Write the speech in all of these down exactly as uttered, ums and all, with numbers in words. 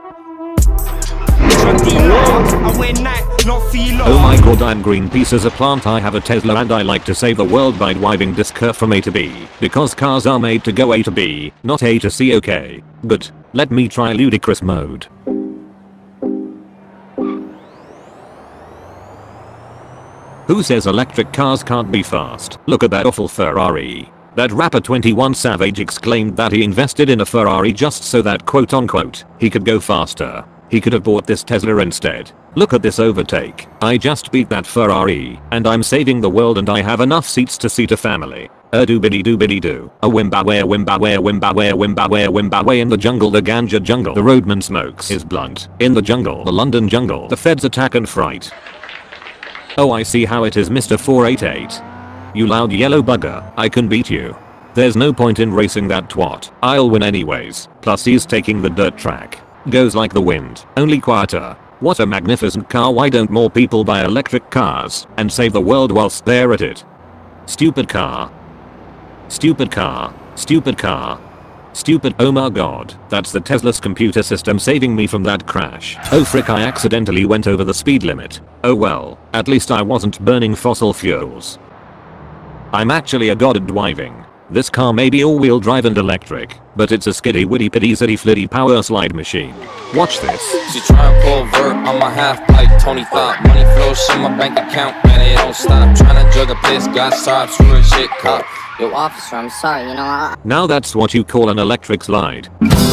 Oh my god, I'm Greenpeace as a plant. I have a Tesla and I like to save the world by driving this car from A to B. Because cars are made to go A to B, not A to C. Okay. Good. Let me try ludicrous mode. Who says electric cars can't be fast? Look at that awful Ferrari. That rapper twenty-one Savage exclaimed that he invested in a Ferrari just so that quote unquote he could go faster. He could have bought this Tesla instead. Look at this overtake. I just beat that Ferrari and I'm saving the world and I have enough seats to seat a family. Er doobity doobity doo. A wimbaware wimbaware wimbaware wimbaware wimbaware in the jungle, the ganja jungle. The roadman smokes his blunt. In the jungle, the London jungle. The feds attack and fright. Oh, I see how it is, Mister four eighty-eight. You loud yellow bugger, I can beat you. There's no point in racing that twat. I'll win anyways. Plus he's taking the dirt track. Goes like the wind, only quieter. What a magnificent car. Why don't more people buy electric cars and save the world whilst they're at it? Stupid car. Stupid car. Stupid car. Stupid. Oh my god, that's the Tesla's computer system saving me from that crash. Oh frick, I accidentally went over the speed limit. Oh well, at least I wasn't burning fossil fuels. I'm actually a god at driving. This car may be all-wheel drive and electric, but it's a skitty witty pitty zitty flitty power slide machine. Watch this. She try and pull vert on my half pipe, Tony thought money flows in my bank account, man, it don't stop. Trying to jug a piss, got stopped, screwing shit cop. Yo, officer, I'm sorry, you know I... Now that's what you call an electric slide.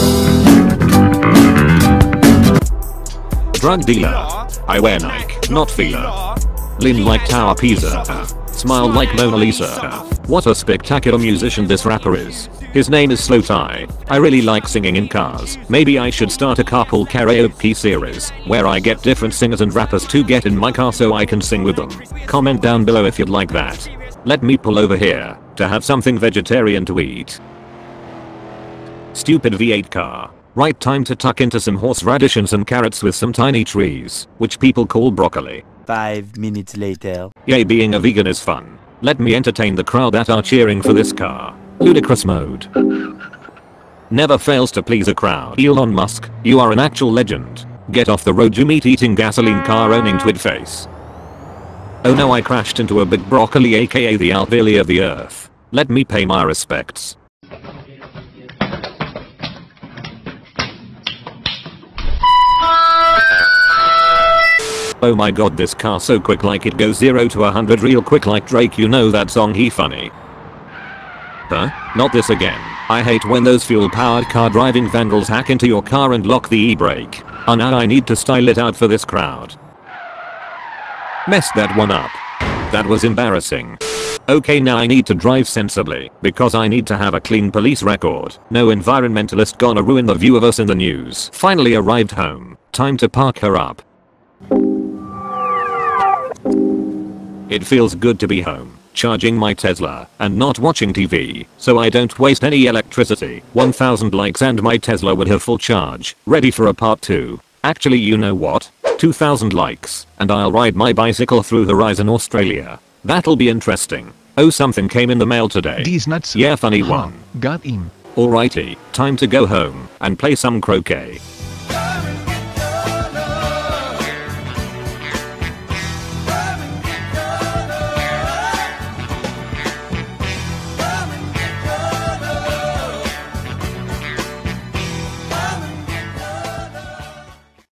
Drug dealer. I wear Nike, not Fila. Lean like Tower Pisa. Smile like Mona Lisa. What a spectacular musician this rapper is. His name is slowthai. I really like singing in cars. Maybe I should start a carpool karaoke series where I get different singers and rappers to get in my car so I can sing with them. Comment down below if you'd like that. Let me pull over here to have something vegetarian to eat. Stupid V eight car. Right time to tuck into some horseradish and some carrots with some tiny trees, which people call broccoli. Five minutes later. Yay, being a vegan is fun. Let me entertain the crowd that are cheering for this car. Ludicrous mode. Never fails to please a crowd. Elon Musk, you are an actual legend. Get off the road, you meat-eating gasoline car owning twid face. Oh no, I crashed into a big broccoli, aka the alveoli of the earth. Let me pay my respects. Oh my god, this car so quick, like it goes zero to a hundred real quick like Drake, you know that song He Funny. Huh? Not this again. I hate when those fuel powered car driving vandals hack into your car and lock the e-brake. Oh now I need to style it out for this crowd. Messed that one up. That was embarrassing. Okay, now I need to drive sensibly because I need to have a clean police record. No environmentalist gonna ruin the view of us in the news. Finally arrived home. Time to park her up. It feels good to be home, charging my Tesla, and not watching T V, so I don't waste any electricity. one thousand likes and my Tesla would have full charge, ready for a part two. Actually, you know what? two thousand likes, and I'll ride my bicycle through Horizon Australia. That'll be interesting. Oh, something came in the mail today. These nuts. Yeah, funny huh, one. Got him. Alrighty, time to go home and play some croquet.